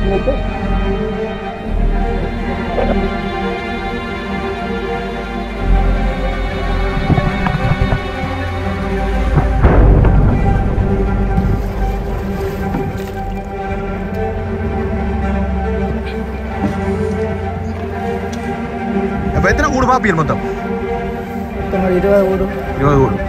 அப்போ எத்தனை கூடு பார்ப்பீங்க மொத்தம்? 20 கூடு. 20 கூடு.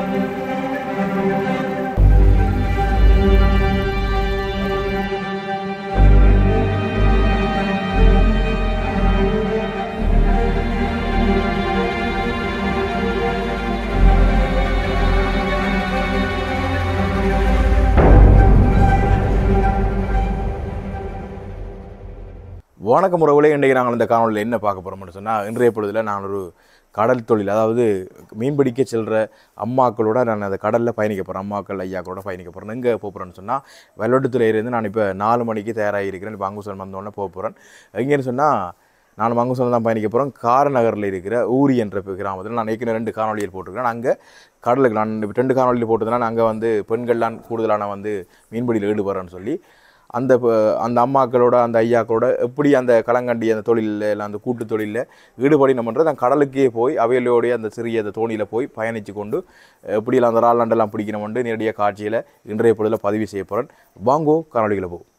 வணக்கம் உறவுகளே, இன்றைக்கு நாங்கள் இந்த காணொலியில் என்ன பார்க்க போகிறோம்னு சொன்னால், இன்றைய பொழுதில் நான் ஒரு கடல் தொழில், அதாவது மீன்பிடிக்க செல்கிற அம்மாக்களோட நான் அந்த கடலில் பயணிக்க போகிறேன். அம்மாக்கள் ஐயாக்களோட பயணிக்க போகிறேன். எங்கே போகிறேன்னு சொன்னால், வெள்ளோட்டுத்துறையிலேருந்து நான் இப்போ 4 மணிக்கு தயாராகி இருக்கிறேன். இப்போ அங்குசல் வந்தோடனே போக போகிறேன். எங்கேன்னு சொன்னால், நான் மங்குசல் தான் பயணிக்க போகிறேன். காரநகரில் இருக்கிற ஊரி என்ற கிராமத்தில் நான் ஏற்கனவே 2 காணொலியில் போட்டிருக்கிறேன். அங்கே கடலுக்கு நான் 2 காணொலியில் போட்டதுனால் அங்கே வந்து பெண்கள்லாம் கூடுதலான வந்து மீன்பிடியில் ஈடுபடுறேன்னு சொல்லி அந்த அம்மாக்களோட அந்த ஐயாக்களோட எப்படி அந்த களங்கண்டி அந்த தொழிலில் இல்லை அந்த கூட்டு தொழிலில் ஈடுபடினோம்ன்றது அந்த கடலுக்கே போய் அவையிலோடைய அந்த சிறிய அந்த தோணியில் போய் பயணித்து கொண்டு எப்படியெல்லாம் அந்த இறால் நண்டெல்லாம் பிடிக்கணும்னு நேரடியாக காட்சியில் இன்றைய பொழுதில் பதிவு செய்ய போகிறேன். வாங்கோ காணொலிகளை போ.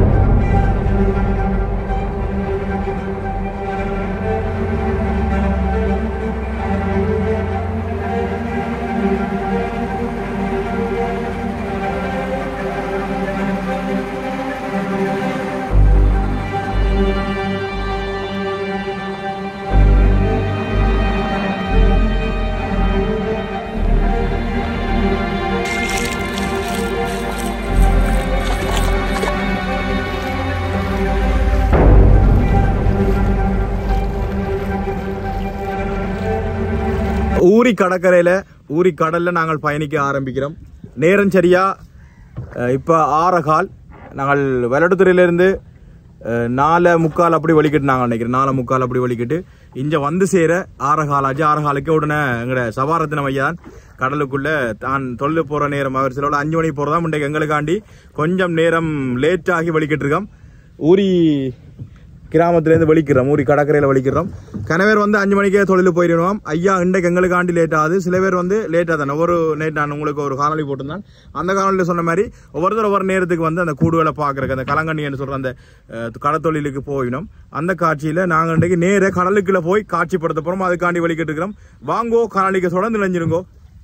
ஊரி கடலில் நாங்கள் பயணிக்க ஆரம்பிக்கிறோம். நேரம் சரியா இப்போ 6:15. நாங்கள் வெள்ளோட்டுத்துறையிலேருந்து 4:45 அப்படி வலிக்கிட்டு நாங்கள் நினைக்கிறேன். 4:45 அப்படி வலிக்கிட்டு இங்கே வந்து சேர 6:15 ஆச்சு. 6:15 உடனே எங்களோட சபாரத்தின ஐயா தான் கடலுக்குள்ளே தான் தொழில் போகிற நேரம். அவர் சில 5 மணிக்கு போகிறதா இன்றைக்கு எங்களுக்காண்டி கொஞ்சம் நேரம் லேட்டாகி வலிக்கிட்டு இருக்கோம். ஊரி கிராமத்துலேருந்து வலிக்கிறோம், ஊரி கடற்கரையில் வலிக்கிறோம். கணவர் வந்து 5 மணிக்கே தொழில் போயிடுவோம். ஐயா இன்றைக்கு எங்களுக்காண்டி லேட் ஆகுது. சில பேர் வந்து லேட்டாக தானே. நேற்று நான் உங்களுக்கு ஒரு காணொலி போட்டிருந்தேன். அந்த காணொலியில் சொன்ன மாதிரி ஒவ்வொரு நேரத்துக்கு வந்து அந்த கூடுகளை பார்க்குறக்கு அந்த கலங்கண்ணின்னு சொல்கிற அந்த கடத்தொழிலுக்கு போயிடும். அந்த காட்சியில் நாங்கள் இன்றைக்கு நேர கடலுக்குள்ளே போய் காட்சிப்படுத்த போகிறோம். அதுக்காண்டி வலிக்கிட்டு இருக்கிறோம். வாங்கோ காணொலிக்கு தொடர்ந்து நினைஞ்சிருங்கோ.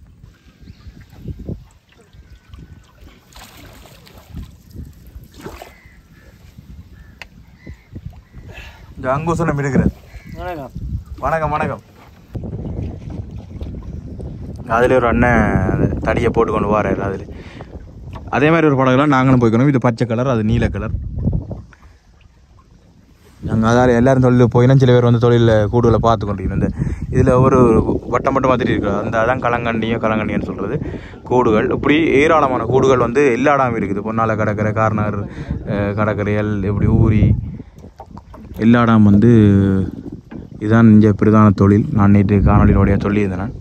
அங்குசலம் இருக்கிறது. வணக்கம் வணக்கம். அதில் ஒரு அண்ணன் தடியை போட்டு கொண்டு வராரு. அதில் அதே மாதிரி ஒரு படகுலாம் நாங்களும் போய்க்கணும். இது பச்சை கலர், அது நீல கலர். நாங்கள் அதால் எல்லோரும் தொழில் போயினா சில பேர் வந்து தொழிலில் கூடுதலை பார்த்து கொண்டிருக்கணும். இந்த இதில் ஒரு வட்டம் மட்டும் பார்த்துட்டு இருக்கிறோம். அந்த அதான் கலங்கண்டின்னு சொல்கிறது கூடுகள். இப்படி ஏராளமான கூடுகள் வந்து எல்லா இடமும் இருக்குது. பொன்னாலை கடற்கரை, காரநகர் கடற்கரைகள், இப்படி ஊரி எல்லா இடம் வந்து இதுதான் இங்கே பிரதான தொழில். நான் நேற்று காணொலியோடைய சொல்லியிருந்தேன்.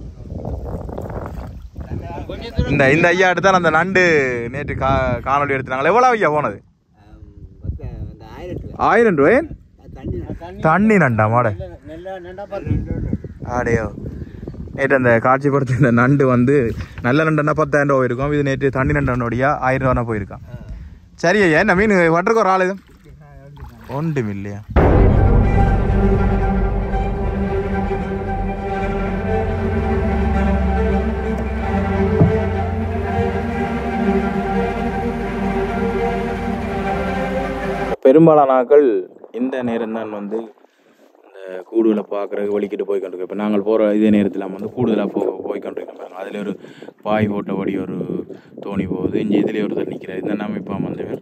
இந்த ஐயா எடுத்தால் அந்த நண்டு நேற்று காணொலி எடுத்துனாங்களே. எவ்வளோ ஐயா போனது? 1000 ரூபாய். தண்ணி நண்டா மாட ஆடையோ. நேற்று அந்த காட்சிப்படுத்த இந்த நண்டு வந்து நல்ல நண்டுன்னா 10,000 ரூபா போயிருக்கோம். இது நேற்று தண்ணி நண்டனுடைய 1000 ரூபா போயிருக்கான். சரி ஐயா, என்ன மீன் வட்டுருக்கு ஒரு ஆள்? இது ஒன்றும் இல்லையா? பெரும்பாலான நாட்கள் இந்த நேரம் தான் வந்து இந்த கூடுதலை பார்க்குறதுக்கு வலிக்கிட்டு போய் கொண்டிருக்கோம். இப்போ நாங்கள் போகிற இதே நேரத்தில் வந்து கூடுதலாக போய் கொண்டிருக்கோம் பாருங்கள். அதில் ஒரு பாய் ஓட்டபடி ஒரு தோணி போகுது. இங்கே இதிலே ஒருத்தர் நிற்கிறார். இந்த நாம இப்போ வந்தவர்.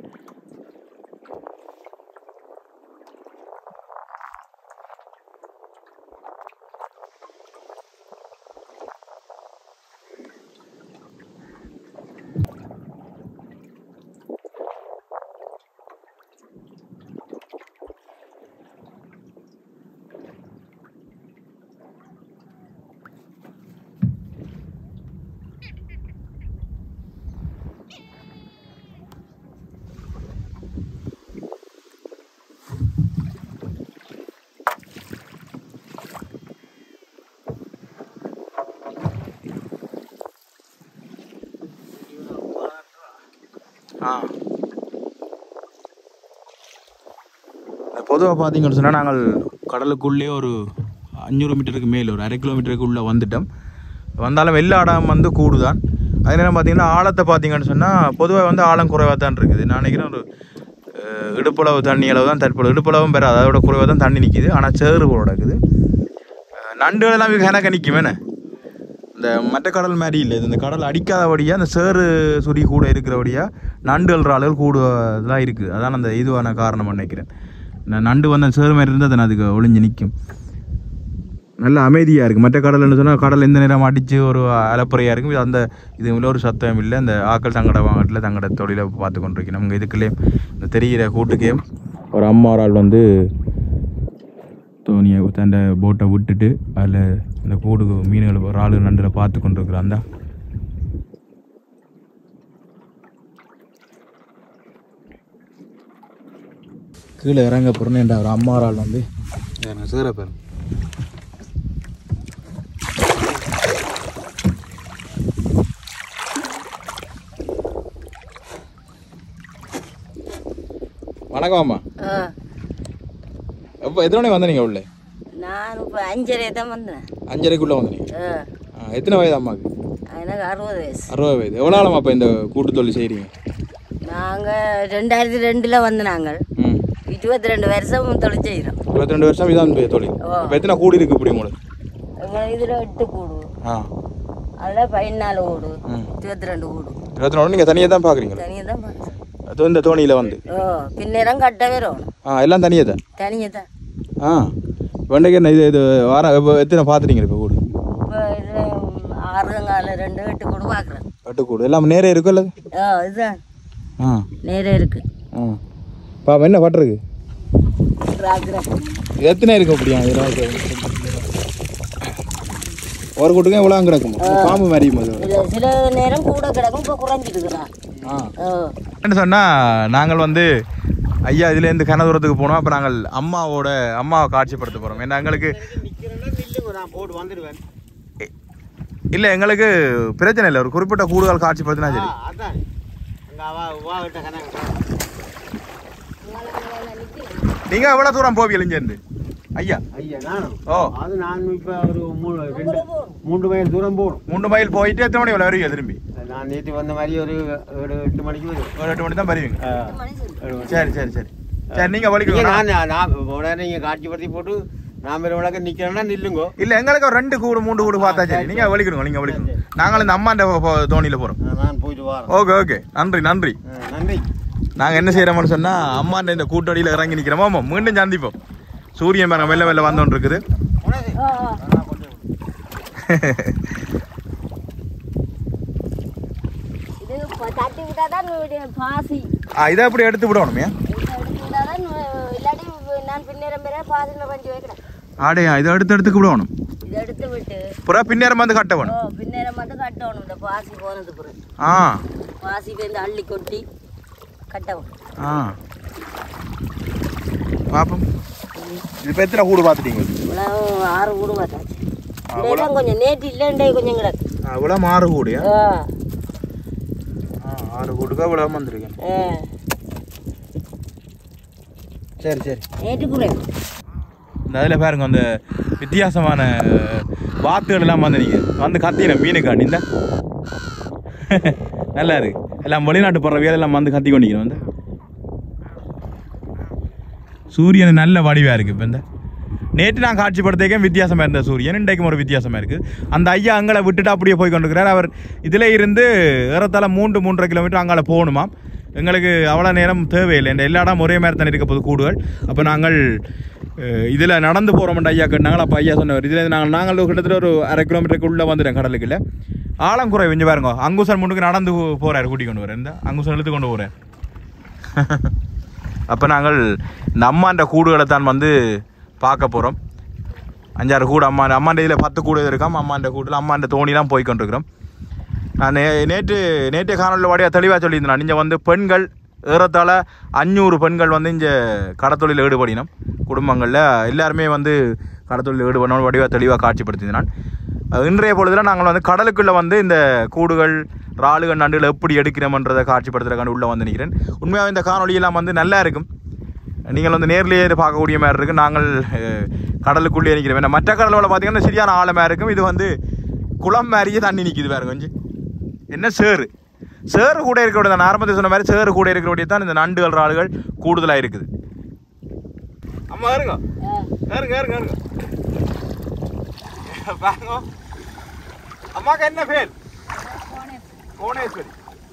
பொதுவாக பார்த்தீங்கன்னு சொன்னால் நாங்கள் கடலுக்குள்ளே ஒரு 500 மீட்டருக்கு மேலே ஒரு 1/2 கிலோமீட்டருக்கு உள்ளே வந்துட்டோம். வந்தாலும் எல்லா இடம் வந்து கூடுதான். அதே நேரம் பார்த்தீங்கன்னா ஆழத்தை பார்த்தீங்கன்னு சொன்னால் பொதுவாக வந்து ஆழம் குறைவாக தான் இருக்குது. நான் நினைக்கிறேன் ஒரு இடுப்பளவு தண்ணி அளவு தான் தற்போது இடுப்பளவும் பெற அதோட குறைவாக தான் தண்ணி நிற்கிது. ஆனால் சேறு போட இருக்குது. நண்டுகள் எல்லாம் கணக்க நிற்குமேண்ணே. இந்த மற்ற கடல் மாதிரி இல்லை. இந்த கடல் அடிக்காதபடியாக அந்த சேறு சுரி கூட இருக்கிறபடியாக நண்டுகள் ஆளுகள் கூடுதலாக இருக்குது. அதான் அந்த இதுவான காரணம் நினைக்கிறேன். நண்டு வந்து சேறு மாதிரி இருந்தால் அது அதுக்கு ஒளிஞ்சு நிற்கும். நல்ல அமைதியாக இருக்குது. மற்ற கடல்னு சொன்னால் கடல் எந்த நேரம் அடித்து ஒரு அலப்புறையாக இருக்கும். அந்த இதுல ஒரு சத்தம் இல்லை. அந்த ஆக்கள் தங்கட வாங்கட்டில் தங்கட தொழிலை பார்த்து கொண்டிருக்கோம். நமக்கு இதுக்குள்ளே இந்த தெரிகிற கூட்டுக்கே ஒரு அம்மா ஒரு ஆள் வந்து தோணியை அந்த போட்டை விட்டுட்டு அதில் இந்த கூடு மீன்கள் ஒரு ஆள் நண்டில் பார்த்து கொண்டிருக்கிறான். அந்த கீழே இறங்க போகிறேன்னு ஒரு அம்மா ஒரு ஆள் வந்து எனக்கு சேர பேர் வணக்கம் அம்மா. எப்போ எத்தனை வந்த நீங்கள் உள்ள? நான் இப்போ 5:30 தான் வந்தேன். 5:30க்குள்ளே வந்தீங்க. எத்தனை வயது அம்மாவுக்கு? எனக்கு 60 வயசு. 60 வயது. எவ்வளோ நாளம்மா இப்போ இந்த கூட்டு தொழில் செய்கிறீங்க? நாங்கள் 2002 வந்தோம். நாங்கள் 22 வருஷம் தொழில் செய்கிறோம். 22 வருஷம் இதான் தொழில். இப்போ எத்தனை கூடு இருக்குது இப்படி உங்களுக்கு? எங்கள் இதில் 8 கூடு, அதில் 14 கூடு, 22 கூடு. 22 நீங்கள் தனியாக தான் பார்க்குறீங்க? தனியாக தான் பார்க்குறேன். அது இந்த தோணியில் வந்து பின்னேரம் கட்ட வரும். எல்லாம் தனியாக தான்? தனியாக தான். வெண்டைக்கு என்ன இது வாரம் இப்போ எத்தனை பார்த்துட்டீங்க இப்போ கூடு? இப்போ இது 6 2 8 கூடு பார்க்குறேன். 8 கூடு எல்லாம் நேரே இருக்கும் இல்லை? இதுதான் நேரே இருக்கு. பாப்பா என்ன பட்டுருக்கு? இது எத்தனை இருக்கும் அப்படியா? ஒரு கூட்டுக்கும் எவ்வளோ கிடக்கும்? பாம்பு மாதிரியும் சில நேரம் கூட கிடக்கும். இப்போ குறைஞ்சிட்டுக்குறான். என்ன சொன்னால் நாங்கள் வந்து ஐயா இதுலேருந்து கனதூரத்துக்கு போனோம். அப்போ நாங்கள் அம்மாவை காட்சிப்படுத்த போகிறோம். ஏன்னா எங்களுக்கு இல்லை எங்களுக்கு பிரச்சனை இல்லை. ஒரு குறிப்பிட்ட கூடுதல் காட்சிப்படுத்தினா சரி. நீங்கள் எவ்வளோ தூரம் போவீங்க இங்கேருந்து ஐயா? அது நான் இப்போ ஒரு 3 மைல் தூரம் போகணும். 3 மைல் போயிட்டு எத்தனை மணி வருவீங்க திரும்பி? நான் நேற்று வந்த மாதிரி ஒரு 8 மணிக்கு வரும். ஒரு 8 மணி தான் வருவீங்க. சரி சரி சரி சரி. நீங்கள் வலிக்க நான் உடனே நீங்கள் காட்சிப்படுத்தி போட்டு நான் வேறு உலக நிற்கிறேன்னா நில்லுங்க. இல்லை எங்களுக்கு ஒரு 2 கூடு 3 கூடு பார்த்தா சரி. நீங்கள் வலிக்கணும். நீங்கள் வலிக்கணும். நாங்கள் இந்த அம்மாண்ட தோணியில் போகிறோம். நான் போயிட்டு வரேன். Okay okay. நன்றி நன்றி நன்றி. நாங்கள் என்ன செய்கிறோம்னு சொன்னால் அம்மாண்ட இந்த கூட்டடியில் இறங்கி நிற்கிறோம். ஆமாம் மீண்டும் சந்திப்போம். சூரியன் பாருங்க வெள்ள வெள்ள வந்தோன்னு இருக்குது. இதை அப்படி எடுத்து விடணுமே. ஆடையா இதை எடுத்து விடணும். புறா பின்னேரம் வந்து கட்ட வேணும். பாசி அள்ளி கொட்டி கட்டவும். பாப்போம். இப்போ எத்தனை கூடு பார்த்துட்டீங்க? 6 கூடு பார்த்தாச்சு. கொஞ்சம் நேற்று இல்லை கொஞ்சம் கிடக்கு. அவ்வளோ 6 கூடியா? 6 கூடுக்கு அவ்வளோ வந்துருக்கேன். சரி சரி. நேற்று கூட இந்த அதில் பாருங்க அந்த வித்தியாசமான வாத்துகள் எல்லாம் வந்து கத்தின மீனுக்காண்டி இந்த நல்லா இருக்கு. எல்லாம் வெளிநாட்டு பறவைகள் எல்லாம் வந்து கத்தி கொண்டிக்கணும். வந்து சூரியன் நல்ல வடிவாக இருக்குது. இப்போ இந்த நேற்று நான் காட்சிப்படுத்தேன் வித்தியாசமாக இருந்த சூரியன் இன்றைக்கும் ஒரு வித்தியாசமாக இருக்குது. அந்த ஐயா அங்கே விட்டுட்டு அப்படியே போய் கொண்டிருக்கிறார். அவர் இதில் இருந்து ஏறத்தாழ 3-3.5 கிலோமீட்டர் அங்கே போகணுமாம். எங்களுக்கு அவ்வளோ நேரம் தேவையில்லை. இந்த எல்லா இடம் ஒரே மாதிரி தான் இருக்க போது கூடுகள். அப்போ நாங்கள் இதில் நடந்து போகிறோம்ன்ற ஐயா கேட்டாங்க. அப்போ ஐயா சொன்னவர் இதில் நாங்கள் கிட்டத்தட்ட ஒரு 1/2 கிலோமீட்டருக்கு உள்ளே வந்துட்டேன் கடலுக்குள்ள. ஆழம் குறை கொஞ்சம் பாருங்க. அங்குசன் முன்னுக்கு நடந்து போகிறார். கூட்டி கொண்டு வரேன். இந்த அங்குசன் இழுத்து கொண்டு போகிறார். அப்போ நாங்கள் இந்த அம்மாண்ட கூடுகளை தான் வந்து பார்க்க போகிறோம். 5-6 கூடு அம்மாண்ட இதில் 10 கூடு இருக்காம். அம்மாண்ட கூட்டில் அம்மாண்ட தோணிலாம் போய் கொண்டிருக்கிறோம். நான் நேற்றைய காணொலியில் வாடியாக தெளிவாக சொல்லியிருந்தேன். இங்கே வந்து பெண்கள் ஏறத்தாழ 500 பெண்கள் வந்து இங்கே கடத்தொழில் ஈடுபடினோம். குடும்பங்களில் எல்லாருமே வந்து கடத்தொழில் ஈடுபடணும் வடிவாக தெளிவாக காட்சிப்படுத்தினான். இன்றைய பொழுதில் நாங்கள் வந்து கடலுக்குள்ளே வந்து இந்த கூடுகள் இறாலுகள் நண்டுகளை எப்படி எடுக்கிறோம்ன்றதை காட்சிப்படுத்துறதுக்கான உள்ளே வந்து நிற்கிறேன். உண்மையாக இந்த காணொலியெல்லாம் வந்து நல்லா இருக்கும். நீங்கள் வந்து நேர்லேயே பார்க்கக்கூடிய மாதிரி இருக்குது. நாங்கள் கடலுக்குள்ளே நிற்கிறோம். ஏன்னா மற்ற கடலோட பார்த்தீங்கன்னா சரியான ஆழமாக இருக்கும். இது வந்து குளம் மாதிரியே தண்ணி நிற்கிது வேறு கொஞ்சம். என்ன சேறு கூட இருக்கக்கூடிய தான் ஆரம்பத்தில் சொன்ன மாதிரி சேறு கூட இருக்கக்கூடிய தான் இந்த நண்டுகள் இறாலுகள் கூடுதலாக இருக்குது. அம்மா இருங்க பாருங்க. அம்மாக்கு என்ன பேர்? கோணேஸ்வரி.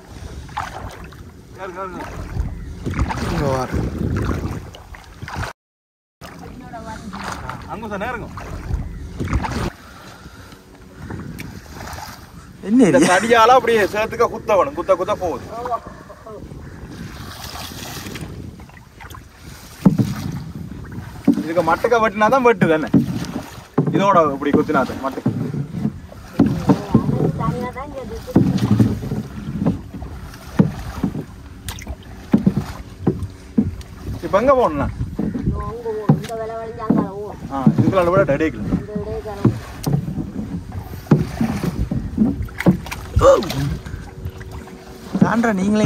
அங்க சார் நேருங்க. என்ன அடியால அப்படியே சேர்த்துக்க குத்தவணும். குத்த போகுது. இதுக்கு மட்டுக்க வெட்டினாதான் வெட்டு தானே. இதோட இப்படி குத்தினாத மட்டுக்கு. இப்ப எங்க போகணும்னா இதுக்குள்ள விட டேடிக்கல தாண்டா நீங்களே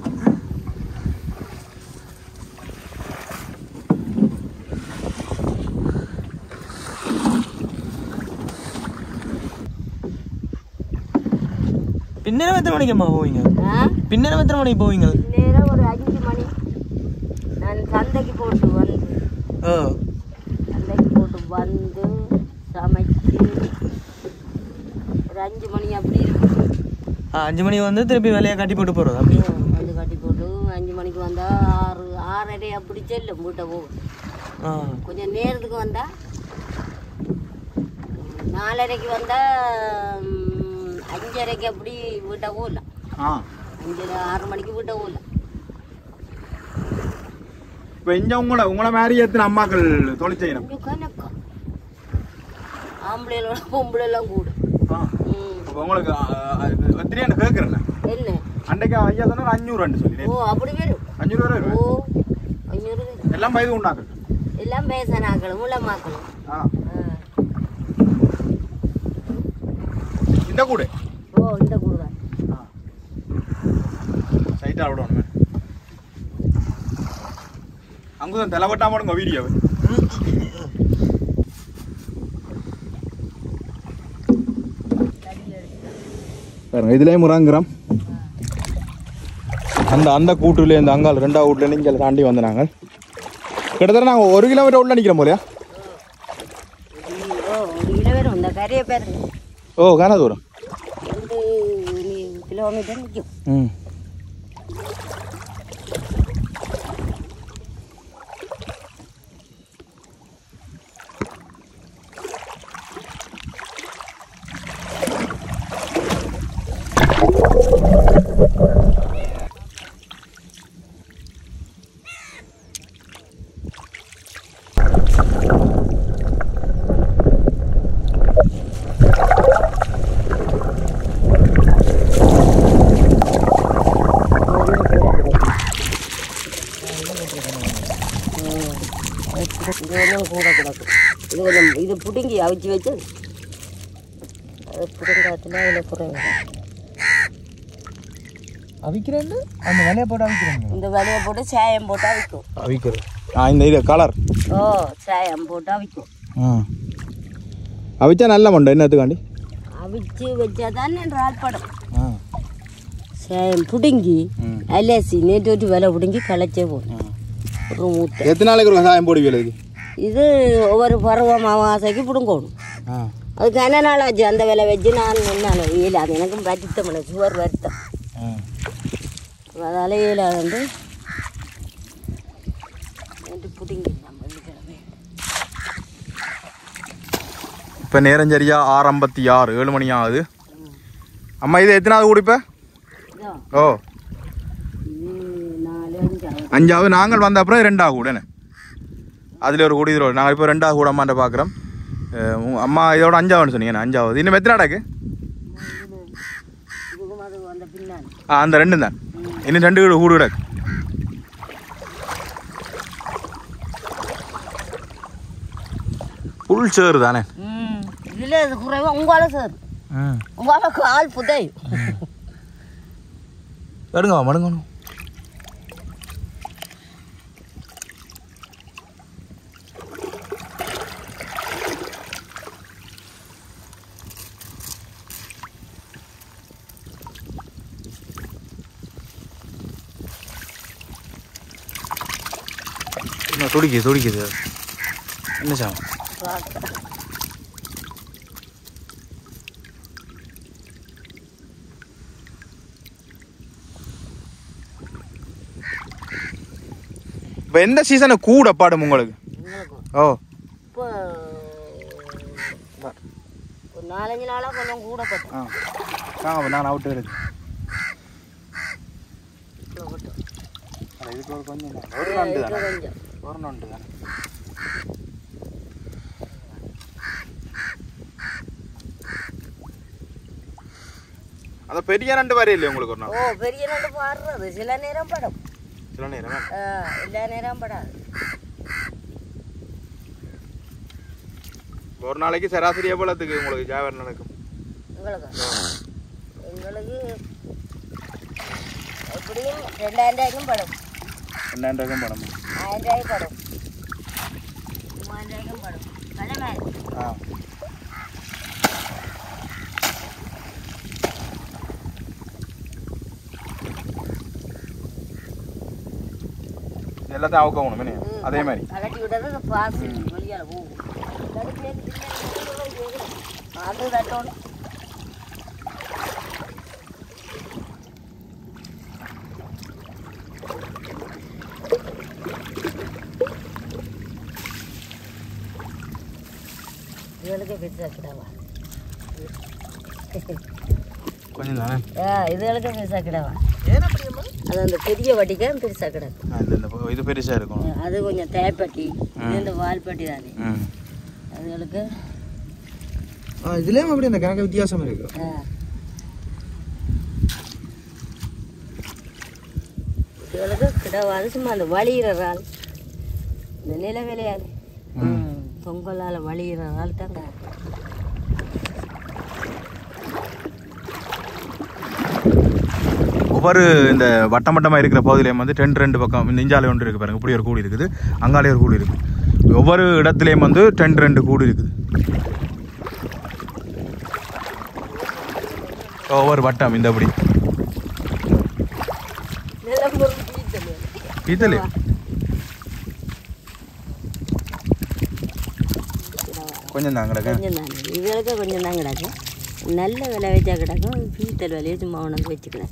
பின்னேரம் எத்தனை மணிக்குமா போவீங்க? பின்னேரம் எத்தனை மணிக்கு போவீங்க? நேரம் ஒரு 5 மணி. நான் சந்தைக்கு போட்டு வந்து சமைச்சு ஒரு 5 மணி அப்படி இருக்கும். 5 மணி வந்து திருப்பி வேலையை கட்டி போட்டு போகிறது அப்படி வந்து கட்டி போட்டு 5 மணிக்கு வந்தா 6:30 அப்படி செல்லும் வீட்டை போகும். கொஞ்சம் நேரத்துக்கு வந்தா 4:30க்கு வந்தா 5:30க்கு அப்படி வீட்டை போகலாம். 5-6 மணிக்கு வீட்டை போகலாம். இப்போ இங்கே உங்களை மாதிரி எத்தனை அம்மாக்கள் தொழில் செய்யணும்? கணக்கா ஆம்பளைகளோட பொம்பளைலாம் கூட. உங்களுக்கு எத்தனை கேட்குறேன் என்ன அன்றைக்கு ஐயா சொன்னா 500 சொல்லி. ஓ அப்படி வரும். 500 வரும். ஓ 500 வரும். எல்லாம் வயது உண்டாக்கள். எல்லாம் பேசனாக்களும் உள்ளமாக்களும். இந்த கூட இந்த கூட தான் சைட்டாக விடணும். அங்குதான் தலைவட்டா போடுங்க வீடியோவை. பாருங்க இதுலேயும் முறாங்கிறோம். அந்த கூட்டுலேருந்து அங்கால் 2வது வீட்டில் இங்கே தாண்டி வந்து நாங்கள் கிட்டத்தட்ட நாங்கள் 1 கிலோமீட்டர் உள்ள நிற்கிறோம் போலையா? ஓ காண தூரம் கிலோமீட்டர் நிற்கும். இது புடுங்கி அவிச்சு வச்சு புடுங்காத்துல அதில் குறையும். அவிக்கிறேன் அந்த வேலையை போட்டு அவிக்கிறேன். இந்த வேலையை போட்டு சாயம் போட்டு அவிக்கும். அவிக்கிறது இந்த இது கலர். ஓ சாயம் போட்டு அவிக்கும். அவிச்சா நல்ல மண்டை என்னத்துக்காண்டி அவிச்சு வச்சா தான் ஆள்படம். சாயம் பிடுங்கி அலசி நேற்று வேலை பிடுங்கி களைச்சே போடும். ஒரு மூட்டை எத்தனை நாளைக்கு ஒரு சாயம் போடுவீங்க? இது ஒவ்வொரு பருவம் அமாவாசைக்கு பிடுங்கணும். அதுக்கு என்ன நாள் ஆச்சு அந்த வேலை வச்சு நான் இல்லை அது எனக்கும் வருத்தம் இல்லை சுவர் வருத்தம். அதால் இயலாது பிடுங்கி இப்போ நேரம் சரியா 6:56 7 மணி ஆகுது. அம்மா இது எத்தனாவது கூடி இப்போ? ஓ 5வது. நாங்கள் வந்த அப்புறம் 2வது கூடனே அதில் ஒரு கூடி இதில் நாங்கள் இப்போ 2வது கூட அம்மாண்ட பார்க்குறோம். அம்மா இதோட 5வது சொன்னீங்க. 5வது இன்னும் எத்தனை நடக்கு? அந்த 2 தான். இன்னும் 2 கூடு கிடக்கு. புல் சேரு தானே இதில் குறைவா உங்களால் சேரு. உங்களுக்கு ஆள் புதை எடுங்க மடுங்கணும். துடிக்குது என்ன சாமி? இப்போ எந்த சீசனை கூட பாடும் உங்களுக்கு? ஓ இப்போ ஒரு 4-5 நாளாக கொஞ்சம் கூட பார்த்தேன். நான் அவுட்டு இருக்கு. இதுக்கு ஒரு கொஞ்சம் ஒரு நண்டு தானே, ஒரு நண்டு தானே. அது பெரிய நண்டு வர இல்லையா உங்களுக்கு ஒரு நாள்? ஓ பெரிய நண்டு பாடுறது சில நேரம் படம், சில நேரம் எல்லா நேரம் படாது. ஒரு நாளைக்கு சராசரி எவ்வளோத்துக்கு உங்களுக்கு வியாபாரம் நடக்கும்? எங்களுக்கு எப்படியும் 2000 ரூபாய்க்கும் படம், 2000 ரூபாய்க்கும் படம், 1000 ரூபாய்க்கு படம், 3000 ரூபாய்க்கும் படம். கடமை எல்லாத்தையும் அவுக்கணும் அதே மாதிரி கலட்டி விட்டது பாசு வெளியால் போகும். அது தட்டணும். இதுகளுக்கு பெருசாக கிடவா, கொஞ்சம் தானே இதுகளுக்கு பெருசாக கிடவா. அது அந்த பெரிய வட்டிக்கா பெருசாக கிடக்கும். இது பெருசாக இருக்கும். அது கொஞ்சம் தேப்பட்டி, இது இந்த வால்பட்டி தானே. அதுகளுக்கு இதுலேயும் அப்படி அந்த கணக்கு வித்தியாசம் இருக்கு. இதுகளுக்கு கிடவாது சும்மா அந்த வலிகிறறால், இந்த நில விளையாது பொங்கலால் வலிகிறறால் தாங்க. ஒவ்வொரு இந்த வட்டம் வட்டமாக இருக்கிற பகுதியிலையும் வந்து 2 பக்கம் இந்த இஞ்சாலை ஒன்று இருக்குது பாருங்க. இப்படி ஒரு கூடு இருக்குது, அங்காலே ஒரு கூடு இருக்குது. ஒவ்வொரு இடத்துலையும் வந்து 2 கூடு இருக்குது. ஒவ்வொரு வட்டம் இந்த அப்படி பீத்தலே கொஞ்சம் தான் கிடக்கும். இதுகளுக்கு கொஞ்சம் தான் கிடக்கும். நல்ல விலை வச்சா கிடக்கும். பீத்தல் விலையை சும்மா உனக்கு வச்சுக்கிறேன்.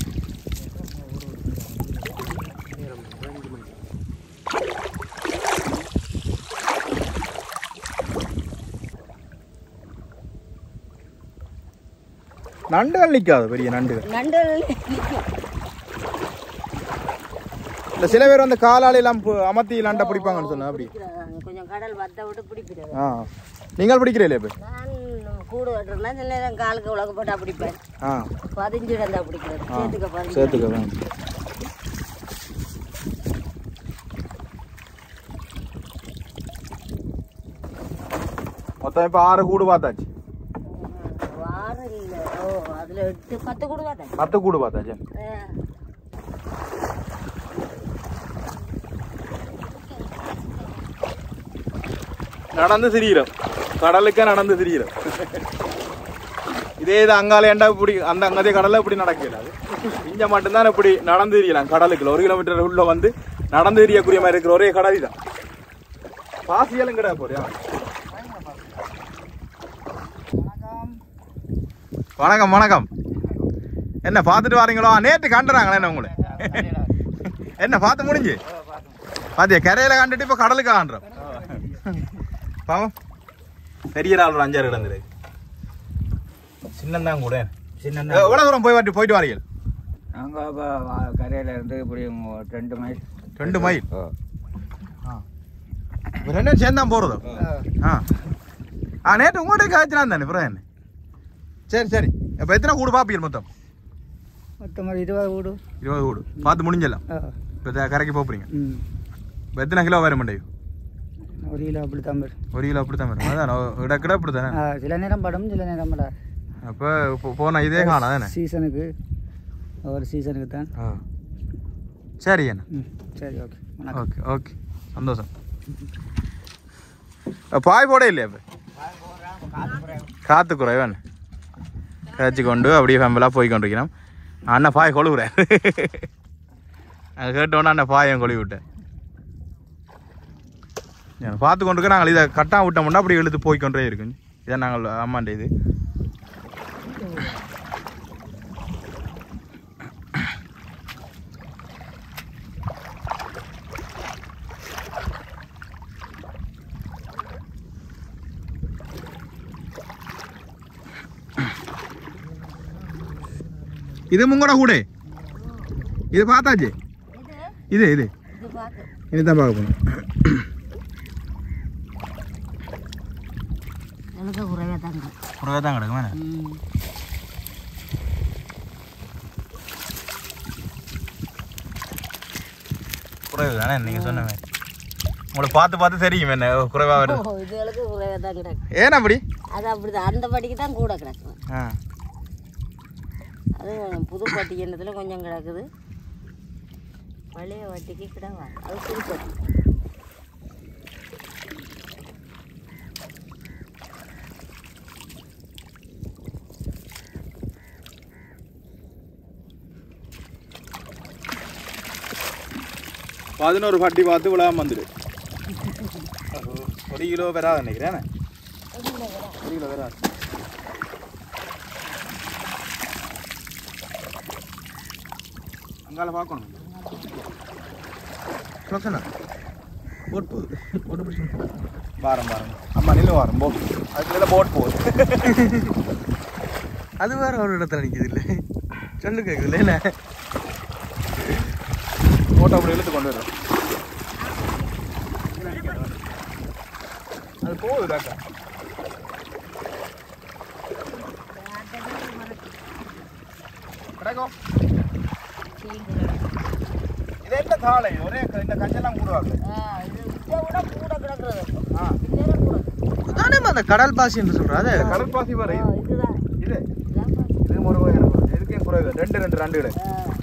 நண்டுகள் நிற்காது, பெரிய நண்டுகள். நண்டுகள் இல்லை சில பேர் வந்து காலால் எல்லாம் அமர்த்தி நண்டை பிடிப்பாங்கன்னு சொன்னா அப்படி கொஞ்சம் கடல் வத்த விட்டு பிடிக்கிறது. நீங்கள் பிடிக்கிறீங்களே இப்போ? நான் கூடு வெட்டுறேன்னா சில நேரம் காலுக்கு உலக போட்டா பிடிப்பேன். 15 இடந்தா பிடிக்கிறது. சேர்த்துக்க மொத்தம் இப்போ 6 கூடு பார்த்தாச்சு. 6 இல்லை, அதில் 8-10 கூடு பார்த்தாச்சு. 10 கூடு பார்த்தாச்சு. நடந்து திரியிறோம், கடலுக்கே நடந்து திரியிறோம். இதே இது அங்கால ஏண்டா இப்படி அந்த அங்கதே கடலை இப்படி நடக்கல. அது இங்க மட்டும்தான் இப்படி நடந்து திரியலாம். கடலுக்குள்ள 1 கிலோமீட்டர் உள்ள வந்து நடந்து திரியக்கூடிய மாதிரி இருக்கிற ஒரே கடல் தான். பாசியலும் கிடையாது போறியா? வணக்கம் வணக்கம். என்ன பார்த்துட்டு வரீங்களோ? நேற்று கண்டுறாங்களே என்ன உங்களை? என்ன பார்த்து முடிஞ்சு பாத்தியா? கரையில கண்டுட்டு இப்ப கடலுக்கு காண்றோம். பாவம் பெரிய நாள் ஒரு 5-6 இடந்துரு. சின்னந்தான் கூட. சின்ன எவ்வளவு தூரம் போயிட்டு வரீங்க? நாங்கள் கரையில இருந்து இப்படி 2 மைல். 2 மைல்? ரெண்டும் சேர்ந்தான் போறதோ? நேற்று உங்கள்கிட்ட காய்ச்சினா தானே அப்புறம் என்ன? சரி சரி. இப்போ எத்தனை கூடு பார்ப்பீங்க மொத்தம்? மொத்தம் 20 கூடு. 20 கூடு பார்த்து முடிஞ்சலாம். இப்போ கரைக்கு போறீங்க. இப்போ எத்தனை கிலோ வர மாட்டேங்க? 1 கிலோ அப்படித்தான் வரும். 1 கிலோ அப்படித்தான் வரும். அதான் இடக்கிட அப்படி தானே? சில நேரம் படம், சில நேரம் படம். அப்போ போன இதே காலம் தானே சீசனுக்கு ஒரு சீசனுக்கு தான். சரி அண்ணா. சரி, ஓகே. ஓகே ஓகே, சந்தோஷம். பாய் போட இல்லையா இப்போ? காற்று குறைவான் கழிச்சு கொண்டு அப்படியே ஃபேமிலாக போய் கொண்டிருக்கிறோம். அண்ணன் பாய் கொழுவுறேன். நாங்கள் கேட்டோன்னே அண்ணன் பாயம் கொழுவி விட்டேன். பார்த்து கொண்டு நாங்கள் இதை கட்டாக விட்டோம்னா அப்படி இழுத்து போய்கொண்டே இருக்குங்க. இதான் நாங்கள் அம்மாண்ட இது. இது முங்கட கூட இது பார்த்தாச்சு. இது இது இதுதான் பார்க்க போகணும். குறைவாக தான் கிடக்கு வேணா. குறைவு தானே நீங்கள் சொன்ன மாதிரி. உங்களை பார்த்து பார்த்து தெரியும் என்ன குறைவாக வருது. இதுகளுக்கு குறைவாக தான் கிடக்கு. ஏன் அப்படி? அது அப்படிதான், அந்த படிக்கு தான் கூட கிடக்கு. அது புது பட்டி எண்ணத்தில் கொஞ்சம் கிடக்குது. பழைய வட்டிக்கு கிடவா அது புது பட்டி. பதினோரு பட்டி பார்த்து விழாம வந்துடு. 1 கிலோ வராது நினைக்கிறேன். 1 கிலோ வராது. அங்கால பார்க்கணும். போட் போகுது. போட்டு பிடிச்சி வாரம் வாரம் அம்மா நின்று வாரம் போட். அதுக்குள்ள போட் போகுது. அது வேற ஒரு இடத்துல நிற்குது இல்லை சொல்லு கேட்குது இல்லை. போட்டோ அப்படி இழுத்து கொண்டு வரும். அது போகுதுடாக்கா. கிடைக்கும். இது என்ன தாளை ஒரே இந்த கஞ்செல்லாம் கூடுவாங்க. அதானே அந்த கடல் பாசி என்று சொல்றாரு. கடல் பாசி வர இது இது முறை எதுக்கே குறைவு. 2 கிடையாது.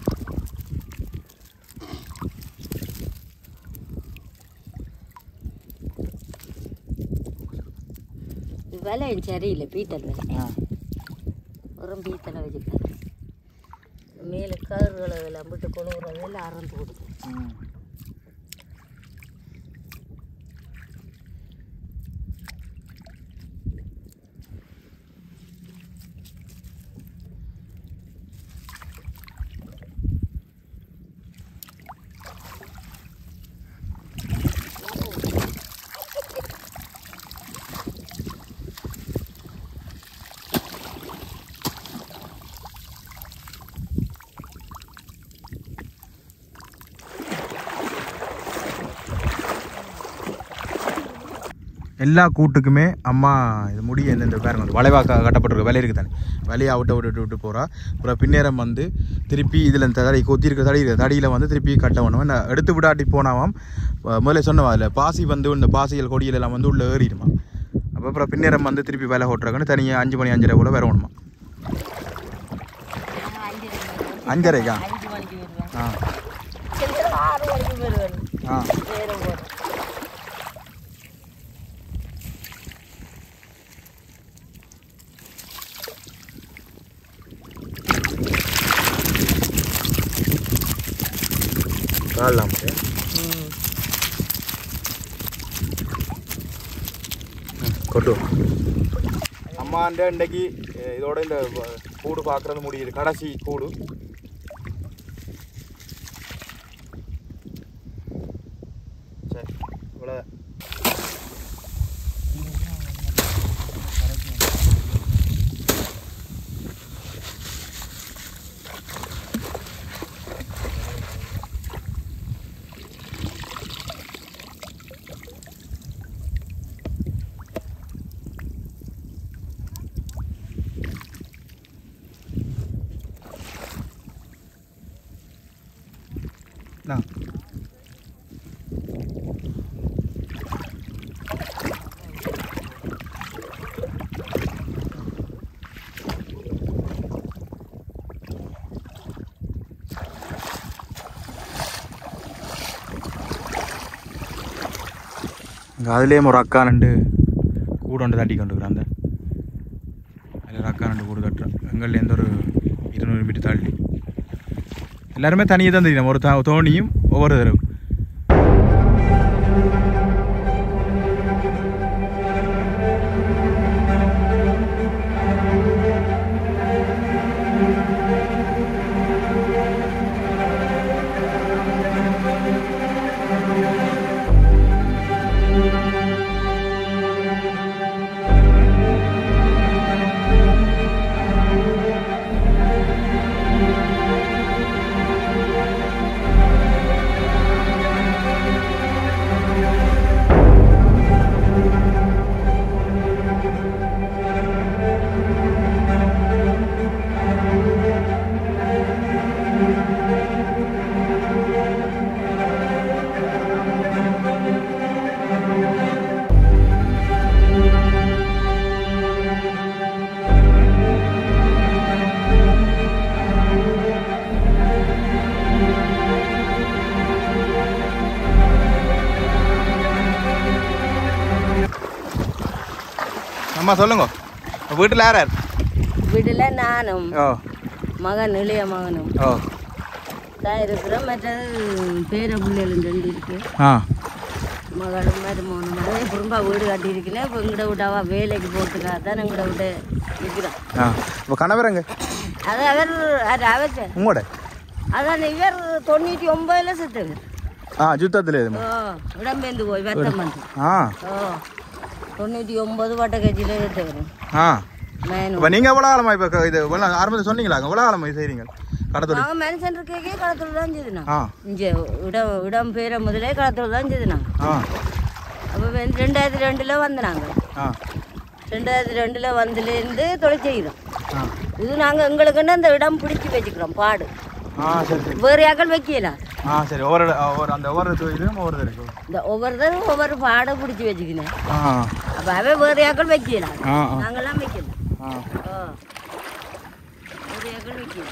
விலை சரியில்லை. பீத்தல் விலை ஒரு பீத்தலை வச்சுருக்காங்க. மேலே கருகளை எல்லாம் விட்டு கொழுவுறதில் அறந்து கொடுக்கும். எல்லா கூட்டுக்குமே அம்மா இது முடி எந்தெந்த பாருங்க வளைவாக கட்டப்பட்டிருக்க வேலை இருக்குது தானே. வேலையை விட்டு போகிறா. அப்புறம் பின்னேரம் வந்து திருப்பி இதில் இந்த தடி கொத்தி இருக்க தடியில் வந்து திருப்பி கட்ட வேணும். நான் எடுத்து விடாட்டி போனாவாம். முதல்ல சொன்னவா அதில் பாசி வந்து இந்த பாசிகள் கொடியில் எல்லாம் வந்து உள்ளே ஏறிடுமா. அப்புறம் பின்னேரம் வந்து திருப்பி வேலை ஓட்டுறாங்கன்னு தனியாக 5 மணி 5:30 போல் வரணுமா. 5:30க்கா? காடலாம் கொட்டு. அம்மாண்ட இன்றைக்கு இதோட இந்த கூடு பார்க்குறது முடியுது. கடைசி கூடு. சரி இவ்வளோ அதுலேயும் ஒரு அக்கா நண்டு கூடு ஒன்று தட்டி கொண்டுக்கிறேன். அந்த அதில் ஒரு அக்கா நண்டு கூடு தட்டுறேன். எங்கள்லேருந்து ஒரு 200 மீட்டர் தள்ளி. எல்லாருமே தனியாக தான் தெரியும். ஒரு தோணியும் ஒவ்வொரு தடவை. அம்மா சொல்லுங்க, வீட்டில் யார் யார்? வீட்டில் நானும் மகன் இளைய மகனும் தான் இருக்கிறோம். மற்றது பேர பிள்ளைகளும் 2 இருக்கு. மகளும் மருமகனும் குடும்பா வீடு கட்டியிருக்கிறேன். இப்போ எங்கட விட்டாவா வேலைக்கு போட்டுக்கா தான் எங்கட விட்டு நிற்கிறோம். இப்போ கணவரங்க அது அவர் உங்களோட அதான் இவர் 99 செத்தவர். யுத்தத்தில் இடம்பெயர்ந்து போய் வருத்தம் வந்து 99 வட்டக்கட்சியில் செத்தவர். இப்போ நீங்கள் எவ்வளோ காலமா இப்போ இது ஆரம்பத்தில் சொன்னீங்களா? எவ்வளோ காலமா இது செய்கிறீங்க? நாங்கள் மனுஷன் இருக்கே களத்தில் தான் செய்துனா இங்கே இடம் பேர முதலே களத்தில் தான் செய்துனா. அப்போ 2002 வந்தாங்க. 2002 வந்ததுலேருந்து தொழில் செய்கிறோம். இது நாங்கள் எங்களுக்குன்னு அந்த இடம் பிடிச்சி வச்சுக்கிறோம். பாடு வேறு யாக்கள் வைக்கல. சரி, ஒவ்வொருத்தரும் ஒவ்வொரு பாடை பிடிச்சி வச்சுக்கணும். அப்போ அவன் வேறு யாக்கள் வைக்கல, நாங்கள்லாம் வைக்கல. வேறு யாக்கள் வைக்கல.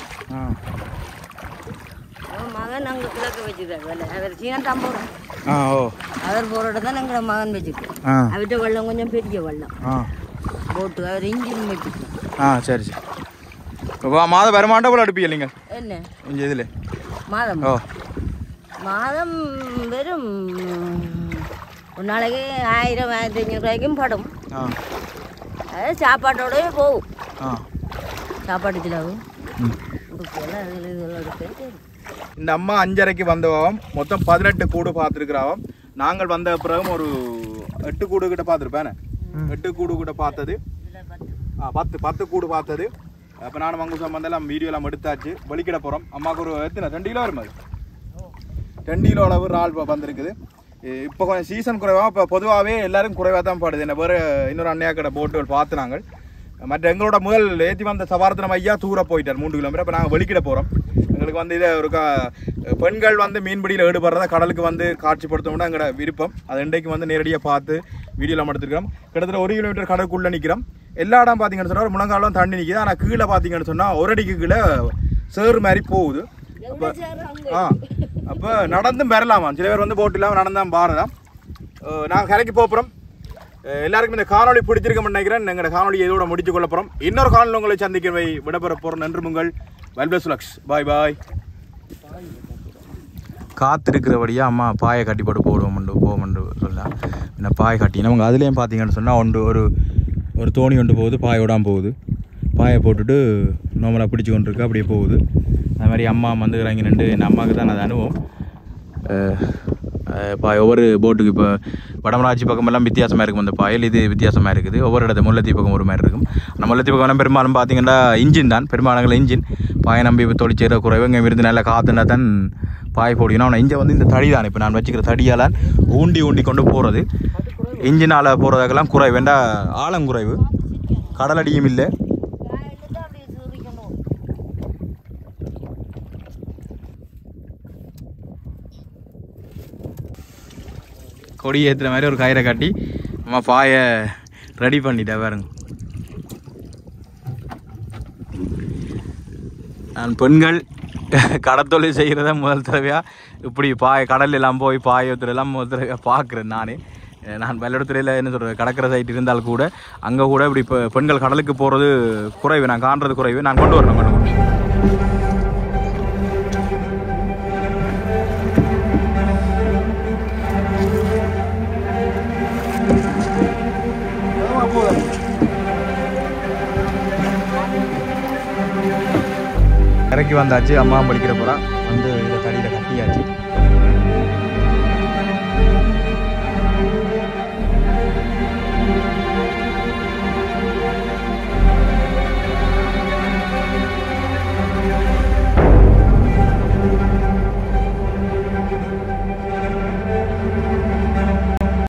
மகன் நாங்கள் கிழக்க வச்சுக்கிறோம். வேலை அவர் சீனத்தான் போகிறோம். அவர் போகிறோட தான் எங்களை மகன் வச்சுக்கிறோம். அவர்கிட்ட வெள்ளம் கொஞ்சம் பெரிய வெள்ளம் போட்டு அவர் இன்ஜின் வச்சுக்கிறோம். சரி சரி. மாதம் வருமானம் போல எடுப்பீங்க நீங்கள்? என்ன இங்கே இதில் மாதம் மாதம் வெறும் ஒரு நாளைக்கு 1000-1500 ரூபாய்க்கும் படும். அது சாப்பாட்டோடய போகும். சாப்பாட்டு செலவு இந்த அம்மா 5:30க்கு வந்தவாம். மொத்தம் 18 கூடு பார்த்துருக்குறாவாம். நாங்கள் வந்த பிறகு ஒரு 8 கூடு கிட்ட பார்த்துருப்பேன். 8 கூடு கிட்ட பார்த்தது 10 கூடு பார்த்தது. அப்போ நானும் மங்குசம் வந்தெல்லாம் வீடியோலாம் எடுத்தாச்சு. வெளிக்கிட போகிறோம். அம்மாவுக்கு ஒரு எத்தனை 2 கிலோ வரும். அது 2 கிலோ அளவு இறால் வந்துருக்குது. இப்போ கொஞ்சம் சீசன் குறைவாக, இப்போ பொதுவாகவே எல்லாரும் குறைவாக தான் பாடுது. என்ன வேறு இன்னொரு அண்ணையா கடை போட்டுகள் பார்த்து நாங்கள் மற்ற எங்களோட முதல் ஏற்றி வந்த சவாரத்தினம் ஐயா தூர போயிட்டார் 3 கிலோமீட்டர். இப்போ நாங்கள் வெளிக்கிட போகிறோம். எங்களுக்கு வந்து இதை ஒரு பெண்கள் வந்து மீன்பிடியில் ஈடுபடுறதா கடலுக்கு வந்து காட்சிப்படுத்தணும்னா எங்களோட விருப்பம். அது இன்றைக்கு வந்து நேரடியாக பார்த்து வீடியோலாம் எடுத்துருக்கிறோம். கிட்டத்தட்ட 1 கிலோமீட்டர் கடலுக்குள்ளே நிற்கிறோம். எல்லா இடம் பார்த்தீங்கன்னு சொன்னால் ஒரு முழங்காலம் தண்ணி நிற்கிது. ஆனால் கீழே பார்த்தீங்கன்னு சொன்னால் ஒரு அடிக்கு கீழே சேறு மாதிரி போகுது. அப்போ நடந்தும் வரலாமா? சில பேர் வந்து போட்டு இல்லாமல் நடந்தான் பாரதான். நாங்கள் கரைக்கு போகிறோம். எல்லாருக்கும் இந்த காணொலி பிடிச்சிருக்கோம்னு நினைக்கிறேன். எங்களோட காணொலியை இதோட முடிச்சு கொள்ள போகிறோம். இன்னொரு காணொலி உங்களை சந்திக்க விடப்பெற போகிறோம். நன்றி உங்கள் வெல்பிளஸ். பாய் பாய். காத்திருக்கிறபடியாக அம்மா பாயை கட்டி போட்டு போவோம்னு சொல்லலாம். இந்த பாயை கட்டினா அவங்க அதுலேயும் பார்த்தீங்கன்னு சொன்னால் ஒரு தோணி கொண்டு போகுது. பாயோடாமல் போகுது. பாயை போட்டுட்டு நார்மலாக பிடிச்சி கொண்டு இருக்கு. அப்படியே போகுது. அது மாதிரி அம்மா வந்துக்கிறாங்க நின்று. என் அம்மாவுக்கு தான் அது அனுபவம். ஒவ்வொரு போட்டுக்கு இப்போ வடமராட்சி பக்கமெல்லாம் வித்தியாசமாக இருக்கும். அந்த பாயில் இது வித்தியாசமாக இருக்குது. ஒவ்வொரு இடத்துல முல்லைத்தீவு பக்கம் ஒரு மாதிரி இருக்கும். ஆனால் முல்லைத்தீவு பக்கம் பெரும்பாலும் பார்த்தீங்கன்னா இன்ஜின் தான். பெரும்பாலும் இன்ஜின் பாயை நம்பி இப்போ தொழிற்சிற குறைவு. இங்கே இருந்து நல்லா காற்றுனா தான் பாய் போடிக்கணும். ஆனால் இங்கே வந்து இந்த தடி தான். இப்போ நான் வச்சுக்கிற தடியால் ஊண்டி கொண்டு போகிறது. இன்ஜினால் போகிறதுக்கெல்லாம் குறைவு. வேண்டாம் ஆழம் குறைவு. கடலடியும் இல்லை. கொடி ஏற்றுற மாதிரி ஒரு கயிறை கட்டி நம்ம பாயை ரெடி பண்ணிட்டேன். பாருங்க, நான் பெண்கள் கடத்தொழில் செய்கிறத முதல் தடவையாக இப்படி கடல் எல்லாம் போய் பாய் ஒருத்தரெல்லாம் முதல் தடவையாக பார்க்குறேன். நானே நான் வெள்ளத்துறையில் என்ன சொல்கிறது கடற்கரை சைட் இருந்தால் கூட அங்கே கூட இப்படி இப்போ பெண்கள் கடலுக்கு போகிறது குறைவு, நான் காண்றது குறைவு. நான் கொண்டு வரணும் இறக்கி வந்தாச்சு. அம்மா படிக்கிற போகிறா வந்து இதில் தடியில் கட்டியாச்சு.